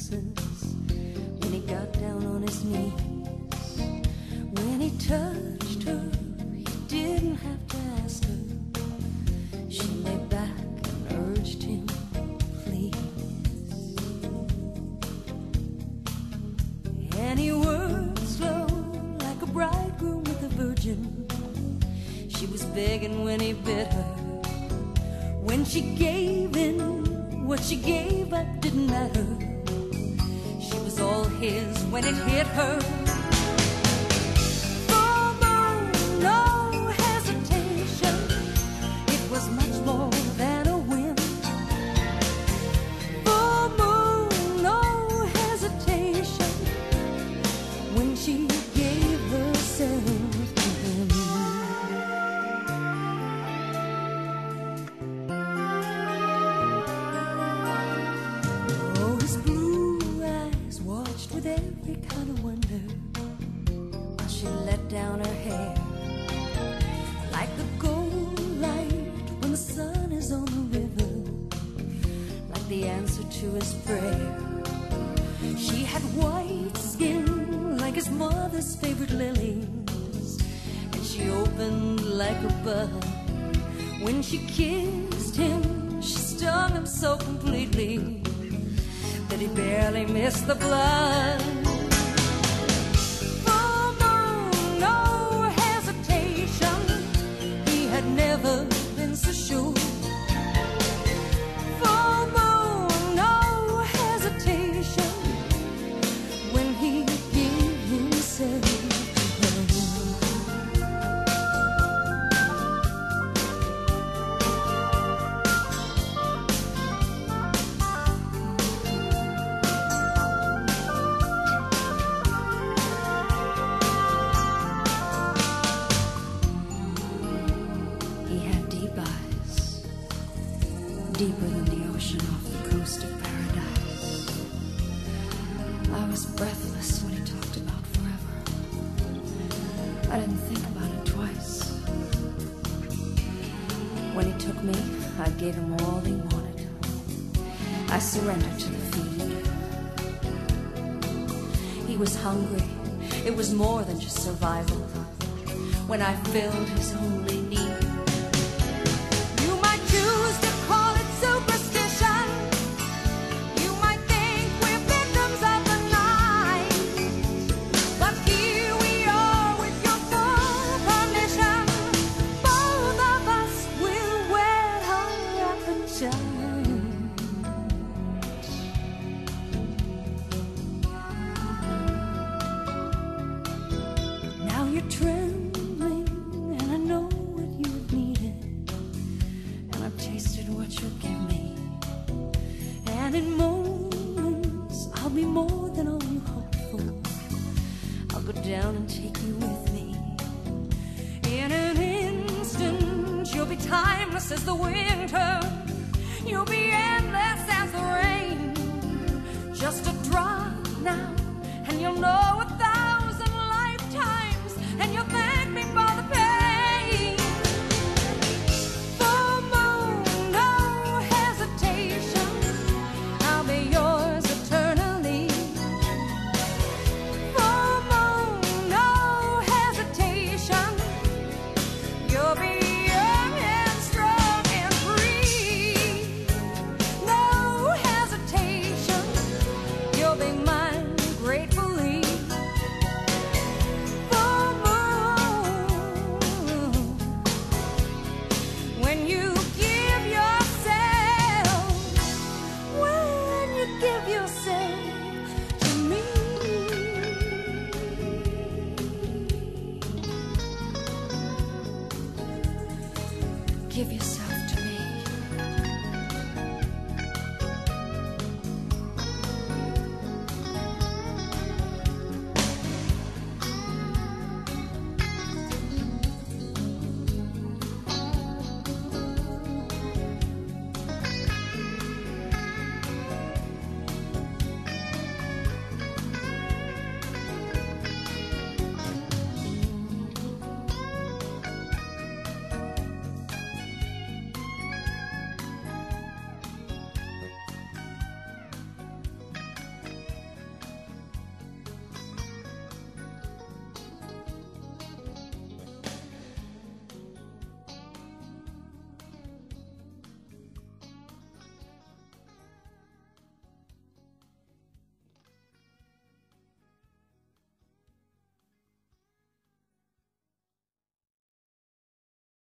kisses, when he got down on his knees, when he touched her, he didn't have to ask her. She lay back and urged him, please. And he worked slow like a bridegroom with a virgin. She was begging when he bit her. When she gave in, what she gave up didn't matter. She was all his when it hit her. Full moon, no hesitation. It was much more than a whim. Full moon, no hesitation. When she gave herself to him. With every kind of wonder, while she let down her hair, like the gold light when the sun is on the river, like the answer to his prayer. She had white skin like his mother's favorite lilies, and she opened like a bud. When she kissed him, she stung him so completely that he barely missed the blood. Full moon, no hesitation. He had never been so sure. Full moon, no hesitation. When he gave himself to her. Deeper than the ocean off the coast of paradise. I was breathless when he talked about forever. I didn't think about it twice. When he took me, I gave him all he wanted. I surrendered to the feed. He was hungry. It was more than just survival. When I filled his only need. You might choose to call it superstition. You might think we're victims of the night. But here we are with your full permission. Both of us will whet our appetite. Now you're trembling, and I know what you've needed, and I've tasted what you'll give me. And in moments, I'll be more than all you hoped for. I'll go down and take you with me. In an instant, you'll be timeless as the winter. You'll be endless as the rain. Just a drop now, and you'll know 1,000 lifetimes, and you'll thank me for the pain. Full moon, no hesitation. I'll be yours eternally. Full moon, no hesitation. You'll be young and strong and free. No hesitation. You'll be mine gratefully. Full moon. When you give yourself, when you give yourself to me. Give yourself.